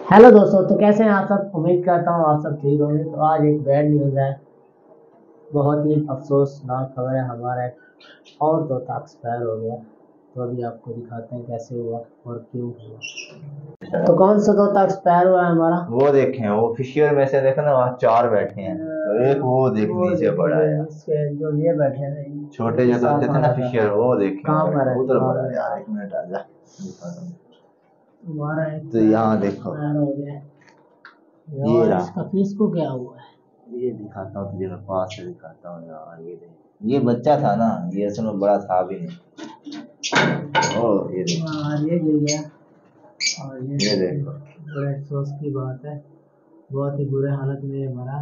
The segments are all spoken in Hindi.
हेलो दोस्तों, तो कैसे हैं आप सब। उम्मीद करता हूँ आप सब ठीक होंगे। तो आज एक बैड न्यूज़ है, बहुत ही अफसोसनाक खबर है। हमारा एक और तोता एक्सपायर हो गया। तो अभी आपको दिखाते हैं कैसे हुआ और क्यों हुआ। तो कौन सा तोता एक्सपायर हुआ है हमारा? वो देखें, वो फिशियर में से देखो ना, वहाँ चार बैठे हैं। तो एक वो देख वो नीचे देखिए पड़ा जो है यार। इसके जो ये बैठे हैं ना, छोटे इनके जो साथ होते थे ना कहाँ था, फिशियर, वो देखे कहाँ हैं, पर है, उधर दिमाग पड़ा है में यार। आ। एक मिनट आ जा, दिखाता हूँ। हमारा एक तो यहाँ देखो, एक्सपायर हो गया ये यार। रहा। इसका फीस को क्या हुआ है? ये दिखाता हूँ तुझे, मैं पास से दिखाता हूँ यार। ये देख, ये बच्चा था ना, ये असल में बड़ा था भी नहीं। ओ ये देखो, हाँ, ये गिर गया। और ये ये देखो। बड़े अफसोस की बात है, बहुत ही बुरे हालत में ये मरा।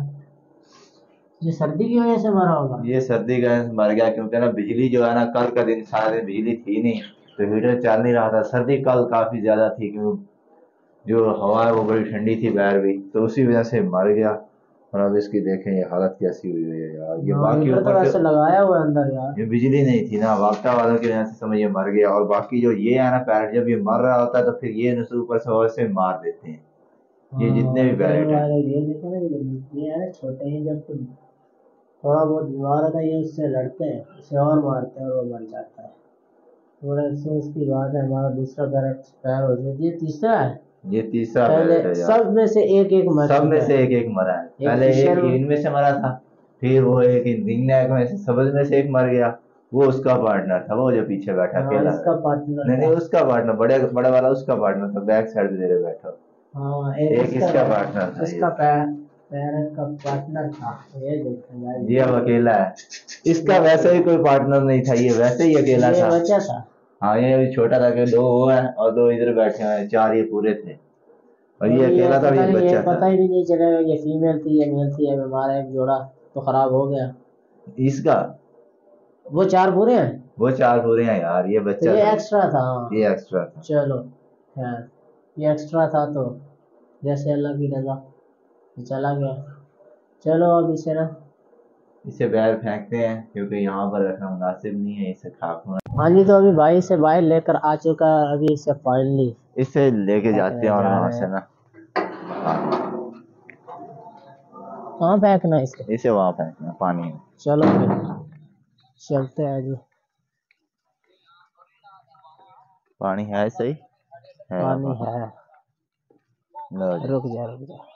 ये सर्दी की वजह से मरा होगा। ये सर्दी का मर गया, क्योंकि ना बिजली जो है ना, कल का दिन सारा दिन बिजली थी नहीं, तो हीटर चल नहीं रहा था। सर्दी कल काफी ज्यादा थी, क्यों जो हवा है वो बड़ी ठंडी थी बाहर भी, तो उसी वजह से मर गया। और अब इसकी देखें ये हालत कैसी हुई है यार। ये हाँ, बाकी हीटर तो ऊपर से वैसे लगाया हुआ है अंदर यार। ये बिजली नहीं थी ना, वापटा वालों की वजह से समझ ये मर गया। और बाकी जो ये है ना पैरट, जब ये मर रहा होता है तो फिर ये नुस्खे ऊपर से और से मार देते हैं, ये जितने हाँ, भी ये पैरट हैं। वाले ये देखे ना, ये है ना छोटे ही, जब तुम थोड़ा बहुत बीमार होता है ये उससे लड़ते हैं, उसे और मारते हैं और वो मर जाता है। थोड़ा अफसोस की बात है, हमारा दूसरा पैर एक्सपायर हो गया। ये तीसरा है। ये तीसरा पहले पैरट है यार। सब में से एक एक मर सब में चुका से है। एक एक मरा है। एक पहले एक फिशर में। इनमें से मरा था, फिर वो एक रिंग नेक में से, सबज में से एक मर गया। वो उसका पार्टनर था, वो जो पीछे बैठा हाँ, अकेला इसका बैठा। पार्टनर नहीं नहीं, था। उसका पार्टनर, बड़े बड़े वाला उसका पार्टनर था, बैक साइड पे तेरे बैठा। हाँ, एक एक इसका इसका पार्टनर था इसका ये। पैरट का पार्टनर था। ये देखा जाए, ये अब अकेला है। इसका वैसे ही कोई पार्टनर नहीं था, ये वैसे ही अकेला ये था। बच्चा था। हाँ, ये अभी छोटा था कि दो वो हैं और दो इधर बैठे हुए हैं, चार ये पूरे थे। और और ये ये अकेला था और पता ये नहीं, ये बच्चा था। पता ही भी नहीं चलेगा ये फीमेल थी या मेल थी। अब हमारा एक जोड़ा तो खराब हो गया। इसका, वो चार पूरे हैं। वो चार पूरे हैं यार, ये तो बच्चा ये था। एक्स्ट्रा था। ये एक्स्ट्रा था। चलो खैर, ये एक्स्ट्रा था तो जैसे अल्लाह की रजा, ये चला गया। चलो अब इसे ना। इसे बाहर फेंकते हैं, क्योंकि यहाँ पर रखना मुनासिब नहीं है, इसे खाक होना। हाँ जी, तो अभी भाई से बाहर लेकर आ चुका है। अभी इसे फाइनली इसे लेके जाते हैं फेंकने और जा वहां रहे से हैं। ना, हाँ, कहाँ फेंकना है इसे? इसे वहां फेंकना पानी में। चलो फिर चलते हैं जी। पानी है सही, है पानी वहाँ। है। लो जी। रुक जा रुक जा।